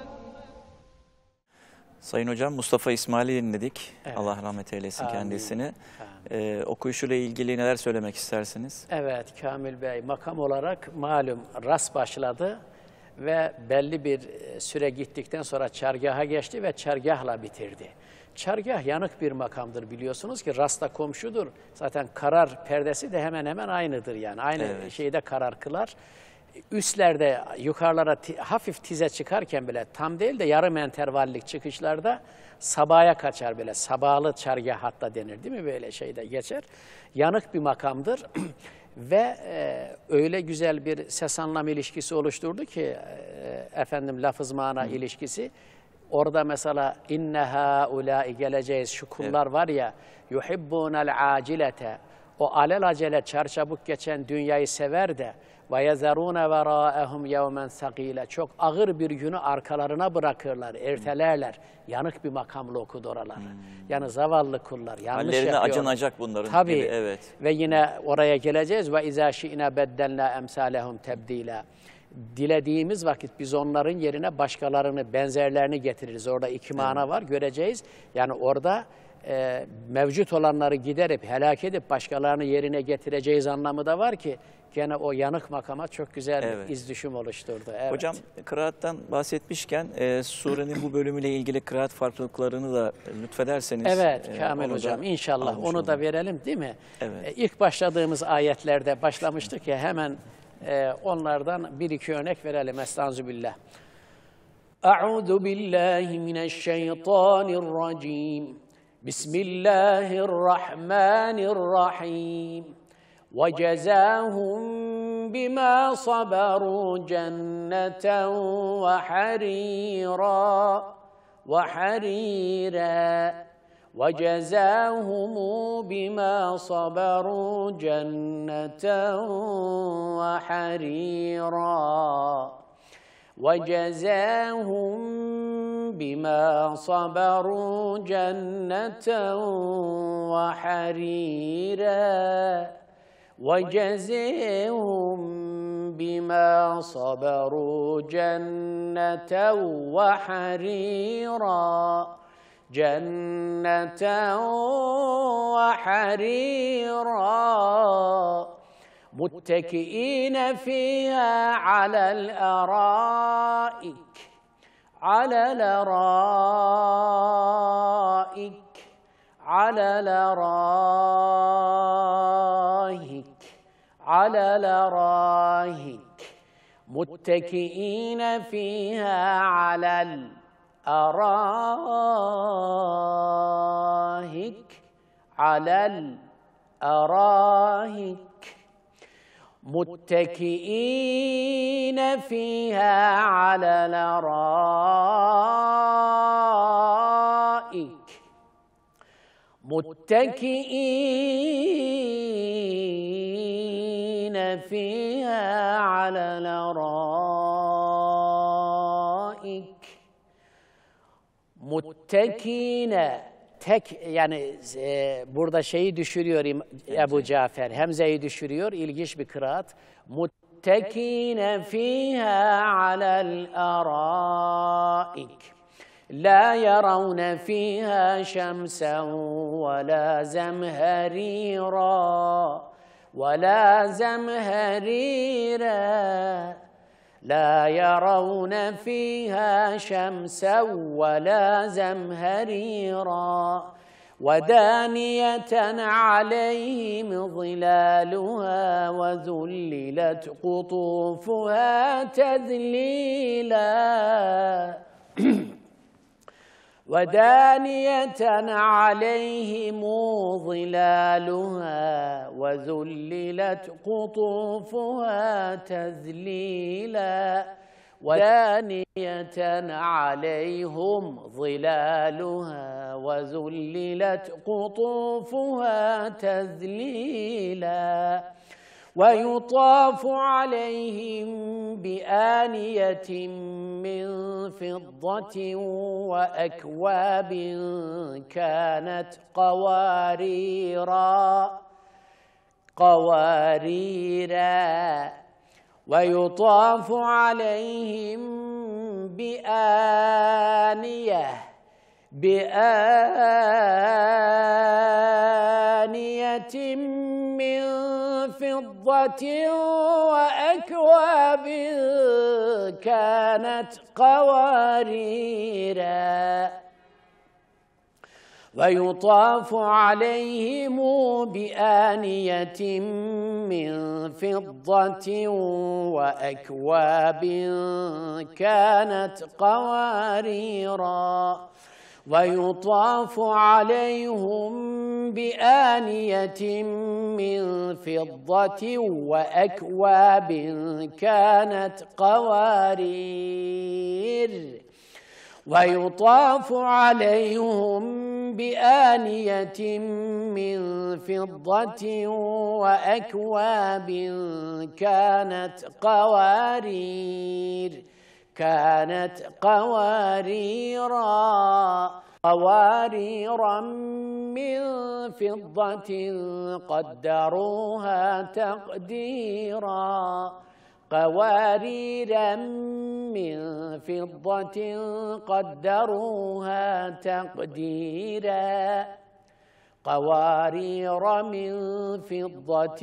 Sayın Hocam, Mustafa İsmail'i dinledik. Evet. Allah rahmet eylesin Amin. kendisini. Ee, okuyuşuyla ilgili neler söylemek istersiniz? Evet Kamil Bey, makam olarak malum rast başladı ve belli bir süre gittikten sonra çargaha geçti ve çargahla bitirdi. Çargah yanık bir makamdır, biliyorsunuz ki rasta komşudur. Zaten karar perdesi de hemen hemen aynıdır, yani aynı Evet. şeyde karar kılar. Üstlerde yukarılara hafif tize çıkarken bile tam değil de yarım entervallik çıkışlarda sabaya kaçar, böyle sabahlı çargah hatta denir değil mi, böyle şeyde geçer. Yanık bir makamdır ve e, öyle güzel bir ses anlam ilişkisi oluşturdu ki e, efendim lafız mana hmm. ilişkisi. Orada mesela inne haulâi geleceğiz, şu kullar evet. var ya yuhibbûnel acilete, o alelacele çarçabuk geçen dünyayı sever de ve yezerûne verâehum yevmen sakîle, çok ağır bir günü arkalarına bırakırlar, ertelerler. Hmm. Yanık bir makamla okudu oralar. Hmm. Yani zavallı kullar yanlış Hallerine yapıyor. acınacak bunların. Tabii. Gibi, evet. Ve yine oraya geleceğiz ve izâ şi'ne beddelnâ emsâlehum tebdîlâ. Dilediğimiz vakit biz onların yerine başkalarını, benzerlerini getiririz. Orada iki mana evet. var, göreceğiz. Yani orada e, mevcut olanları giderip, helak edip başkalarını yerine getireceğiz anlamı da var ki gene o yanık makama çok güzel evet. iz düşüm oluşturdu. Evet. Hocam, kıraattan bahsetmişken e, surenin bu bölümüyle ilgili kıraat farklılıklarını da lütfederseniz. Evet e, Kamil Hocam, inşallah onu da verelim değil mi? Evet. E, ilk başladığımız ayetlerde başlamıştık ya, hemen Ee, onlardan bir iki örnek verelim. Estağfirullah. Euzu billahi mineşşeytanirracim. Bismillahirrahmanirrahim. Ve cezâhum bimâ sabarû cenneten ve harîrâ ve harîrâ. وَجَزَاهُمْ بِمَا صَبَرُوا جَنَّةً وَحَرِيرًا وَجَزَاهُمْ بِمَا صَبَرُوا جَنَّةً وَحَرِيرًا وَجَزَاهُمْ بِمَا صَبَرُوا جَنَّةً وَحَرِيرًا جنة وحريرا متكئين فيها على الأرائك على الأرائك على الأرائك على الأرائك متكئين فيها على الأرائك أراهك على الأراهك متكئين فيها على الأرائك متكئين فيها على الأرائك متكين tek yani e, burada şeyi düşürüyor Ebu Cafer, Hemze'yi düşürüyor, ilginç bir kıraat. Muttekine fiha alel araik la yaravne fiha şemsen ve la zemherira ve la zemherira لا يرون فيها شمسا ولا زمهريرا ودانية عليهم ظلالها وذللت قطوفها تذليلا ودانية عليهم ظلالها وذللت قطوفها تذليلا ودانية عليهم ظلالها وذللت قطوفها تذليلا ويطاف عليهم بآنية من فضة وأكواب كانت قواريرا قواريرا ويطاف عليهم بآنية بآنية من فضة وأكواب كانت قواريرا ويطاف عليهم بآنية من فضة وأكواب كانت قواريرا ويطاف عليهم بآنية من فضة وأكواب كانت قوارير ويطاف عليهم بآنية من فضة وأكواب كانت قوارير كانت قواريرا قواريرا من فضة قدروها تقديرا قواريرا من فضة قدروها تقديرا قوارير من فضة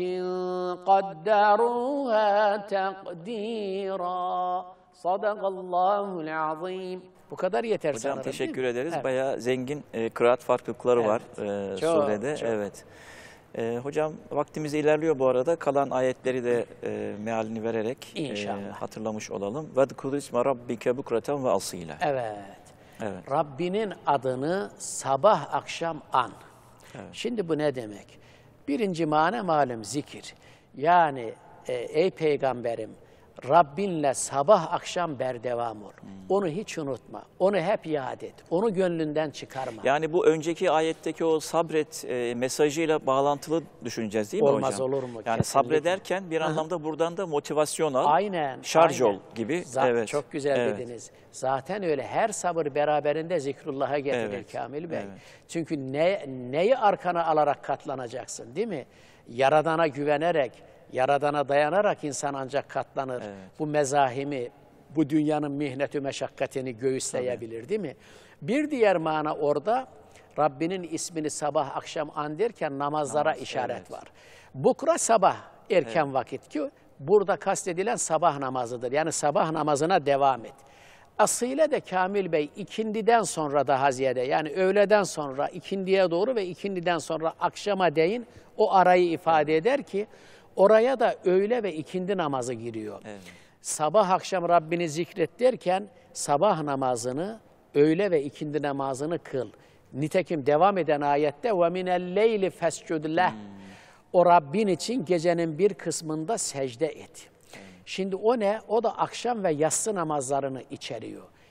قدروها تقديرا Sadakallahul azim. Bu kadar yeter Hocam sanırım. teşekkür ederiz. Evet. Bayağı zengin e, kıraat farklılıkları Evet. var e, Çok, surede. çok. Evet. E, hocam vaktimiz ilerliyor bu arada. Kalan ayetleri de e, mealini vererek İnşallah. e, hatırlamış olalım. وَذْكُرِ اسْمَ رَبِّكَ بُكْرَةً وَأَصِيلًا. Evet. Evet. Rabbinin adını sabah akşam an. Evet. Şimdi bu ne demek? Birinci mana malum zikir. Yani e, ey peygamberim Rabbinle sabah akşam berdevam ol. Hmm. Onu hiç unutma. Onu hep yad et. Onu gönlünden çıkarma. Yani bu önceki ayetteki o sabret e, mesajıyla bağlantılı düşüneceğiz değil mi Olmaz hocam? olur mu? Yani Kesinlikle. sabrederken bir anlamda buradan da motivasyon al, aynen, şarj aynen. ol gibi. Za- evet. Çok güzel evet. dediniz. Zaten öyle her sabır beraberinde zikrullah'a getirir Evet. Kamil Bey. Evet. Çünkü ne, neyi arkana alarak katlanacaksın değil mi? Yaradana güvenerek, Yaradana dayanarak insan ancak katlanır. Evet. Bu mezahimi, bu dünyanın mihneti meşakkatini göğüsleyebilir. Tabii. Değil mi? Bir diğer mana orada Rabbinin ismini sabah akşam an derken namazlara Namaz, işaret evet. var. Bukra sabah erken Evet. vakit ki burada kastedilen sabah namazıdır. Yani sabah namazına devam et. Asile de Kamil Bey ikindiden sonra daha ziyade yani öğleden sonra ikindiye doğru ve ikindiden sonra akşama değin o arayı ifade eder ki oraya da öğle ve ikindi namazı giriyor. Evet. Sabah akşam Rabbini zikret derken sabah namazını, öğle ve ikindi namazını kıl. Nitekim devam eden ayette وَمِنَ اللَّيْلِ فَسْجُدْ لَهُ O Rabbin için gecenin bir kısmında secde et. Evet. Şimdi o ne? O da akşam ve yatsı namazlarını içeriyor.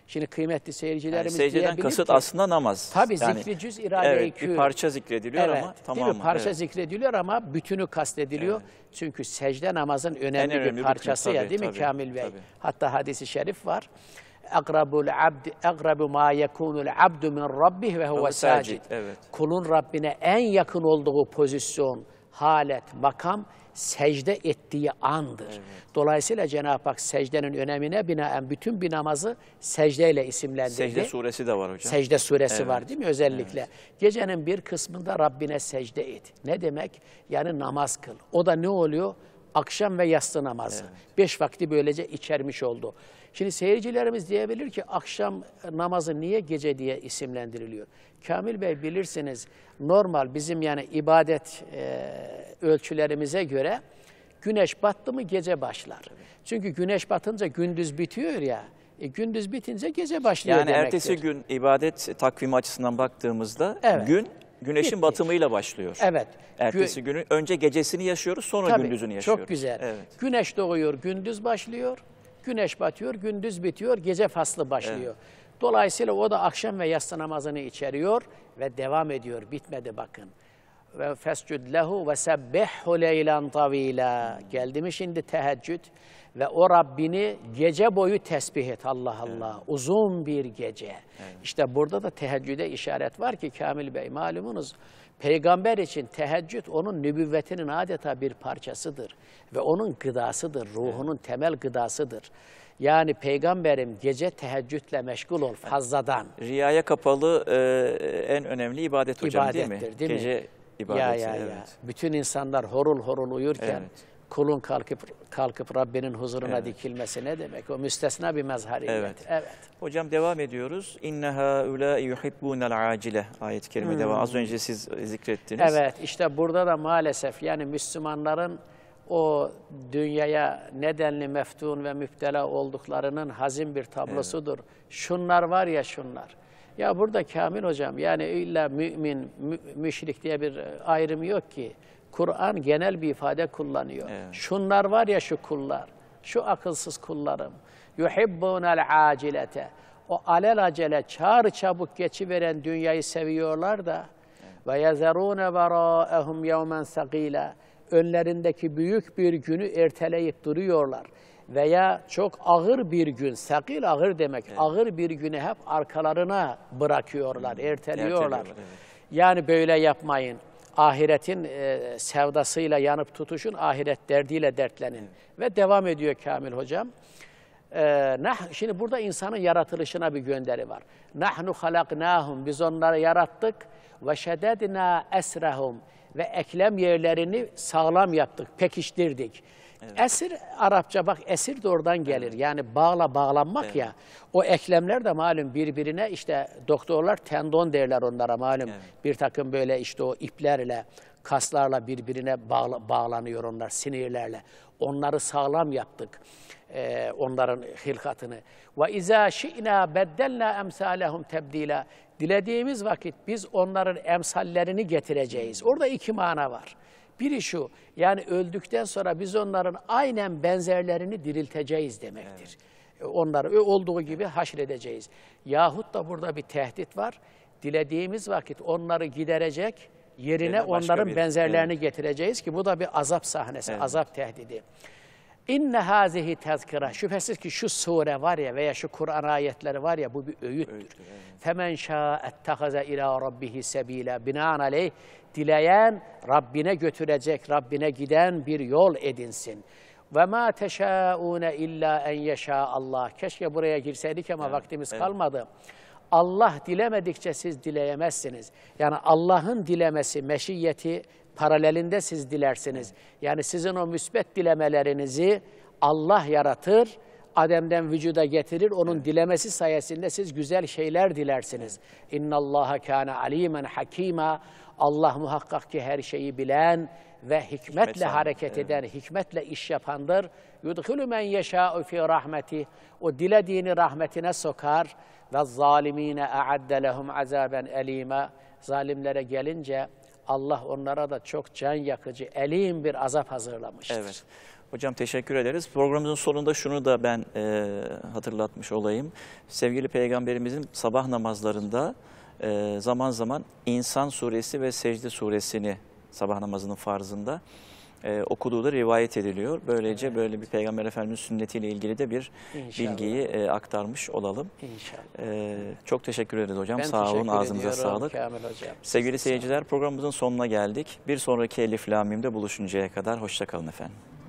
Şimdi kıymetli Yani seyircilerimiz secdeden diyebilir kasıt ki, aslında namaz. tabii Yani, zikri cüz irade-i evet, bir kül. parça zikrediliyor Evet, ama değil tamamı. mi? Parça evet. zikrediliyor ama bütünü kastediliyor. Çünkü secde namazın önemli, önemli bir bir parçası kısmı, ya tabii, değil mi tabii, Kamil Bey? tabii. Hatta hadisi şerif var. Akrabul abd akrabu ma yekunul abdu min rabbih ve huve Huve sacid. sacid, evet. Kulun Rabbine en yakın olduğu pozisyon, halet, makam secde ettiği andır. Evet. Dolayısıyla Cenab-ı Hak secdenin önemine binaen bütün bir namazı secdeyle isimlendirdi. Secde suresi de var hocam. Secde suresi Evet. var değil mi özellikle? Evet. Gecenin bir kısmında Rabbine secde et. Ne demek? Yani namaz kıl. O da ne oluyor? Akşam ve yatsı namazı. Evet. Beş vakti böylece içermiş oldu. Şimdi seyircilerimiz diyebilir ki akşam namazı niye gece diye isimlendiriliyor? Kamil Bey bilirsiniz normal bizim yani ibadet e, ölçülerimize göre güneş battı mı gece başlar. Evet. Çünkü güneş batınca gündüz bitiyor ya. E, gündüz bitince gece başlıyor yani demektir. ertesi gün ibadet takvimi açısından baktığımızda Evet. gün güneşin Bitti. batımıyla başlıyor. Evet. Ertesi Gü günü önce gecesini yaşıyoruz sonra Tabii, gündüzünü yaşıyoruz. çok güzel. Evet. Güneş doğuyor, gündüz başlıyor. Güneş batıyor, gündüz bitiyor, gece faslı başlıyor. Evet. Dolayısıyla o da akşam ve yatsı namazını içeriyor ve devam ediyor. Bitmedi bakın. Ve fescud lehu ve sebbihhu leylan tavila. Geldi mi şimdi teheccüd? Ve o Rabbini gece boyu tesbih et. Allah Allah. Evet. Uzun bir gece. Evet. İşte burada da teheccüde işaret var ki Kamil Bey malumunuz. Peygamber için teheccüd onun nübüvvetinin adeta bir parçasıdır. Ve onun gıdasıdır, ruhunun evet. temel gıdasıdır. Yani peygamberim gece teheccüdle meşgul ol fazladan. Riyaya kapalı e, en önemli ibadet hocam İbadettir, değil mi? Değil mi? Gece ibadeti. Ya, ya, evet. ya. Bütün insanlar horul horul uyurken evet. kulun kalkıp kalkıp Rabbinin huzuruna evet. dikilmesi ne demek? O müstesna bir mezhariyet. Evet. evet. Hocam devam ediyoruz. İnne haula yuhibbunel acile ayet-i kerime hmm. devam. Az önce siz zikrettiniz. Evet, işte burada da maalesef yani Müslümanların o dünyaya nedenli meftun ve müptela olduklarının hazin bir tablosudur. Evet. Şunlar var ya şunlar. Ya burada Kamil hocam yani illa mümin, mü, müşrik diye bir ayrım yok ki. Kur'an genel bir ifade kullanıyor. Evet. Şunlar var ya şu kullar, şu akılsız kullarım. Yuhibbunel acilete. O alelacele çağrı çabuk geçiveren dünyayı seviyorlar da ve yezerune veraehum yevmen sagila. Önlerindeki büyük bir günü erteleyip duruyorlar. Veya çok ağır bir gün, sakil ağır demek, evet. ağır bir günü hep arkalarına bırakıyorlar, hmm. erteliyorlar. Evet. Yani böyle yapmayın. Ahiretin e, sevdasıyla yanıp tutuşun, ahiret derdiyle dertlenin. Evet. Ve devam ediyor Kamil hocam. Ee, nah, şimdi burada insanın yaratılışına bir gönderi var. Nahnu halaknahum, biz onları yarattık ve şededna esrahum ve eklem yerlerini sağlam yaptık, pekiştirdik. Evet. Esir, Arapça bak esir de oradan gelir. Evet. Yani bağla bağlanmak evet. ya. O eklemler de malum birbirine işte doktorlar tendon derler onlara malum. Evet. Bir takım böyle işte o iplerle, kaslarla birbirine bağla, bağlanıyor onlar sinirlerle. Onları sağlam yaptık. Ee, onların hilkatını. Ve izâ şi'nâ beddelnâ emsâlehum tebdîlâ. Dilediğimiz vakit biz onların emsallerini getireceğiz. Orada iki mana var. Biri şu, yani öldükten sonra biz onların aynen benzerlerini dirilteceğiz demektir. Evet. Onları olduğu gibi haşredeceğiz. Yahut da burada bir tehdit var. Dilediğimiz vakit onları giderecek, yerine onların bir, benzerlerini evet. getireceğiz ki bu da bir azap sahnesi, evet. azap tehdidi. İnne hazihi tezkira. Şüphesiz ki şu sure var ya veya şu Kur'an ayetleri var ya bu bir öğüttür. Femen şa'ettehaze ila rabbihi sebila. Binaenaleyh dileyen Rabbine götürecek, Rabbine giden bir yol edinsin. Ve ma teşaune illa en yeşâ Allah. Keşke buraya girseydik ama evet, vaktimiz evet. kalmadı. Allah dilemedikçe siz dileyemezsiniz. Yani Allah'ın dilemesi, meşiyeti paralelinde siz dilersiniz. Yani sizin o müsbet dilemelerinizi Allah yaratır, Adem'den vücuda getirir. Onun evet. dilemesi sayesinde siz güzel şeyler dilersiniz. İnna Allaha kana alimen hakima. Allah muhakkak ki her şeyi bilen ve hikmetle Hikmet hareket eden, evet. hikmetle iş yapandır. Yudhulu men yeşâ'u fî rahmeti. O dilediğini rahmetine sokar. Ve zalimine a'adde lehum azaben elîmâ. Zalimlere gelince Allah onlara da çok can yakıcı, elim bir azap hazırlamıştır. Evet. Hocam teşekkür ederiz. Programımızın sonunda şunu da ben e, hatırlatmış olayım. Sevgili Peygamberimizin sabah namazlarında e, zaman zaman İnsan suresi ve Secde suresini sabah namazının farzında e, okuduğu da rivayet ediliyor. Böylece evet. böyle bir Peygamber Efendimiz sünnetiyle ilgili de bir İnşallah. bilgiyi e, aktarmış olalım. İnşallah. E, çok teşekkür ederiz hocam. Ben Sağ olun, ağzınıza sağlık. Kamil hocam. Sevgili seyirciler, programımızın sonuna geldik. Bir sonraki Elif Lam Mim'de buluşuncaya kadar hoşça kalın efendim.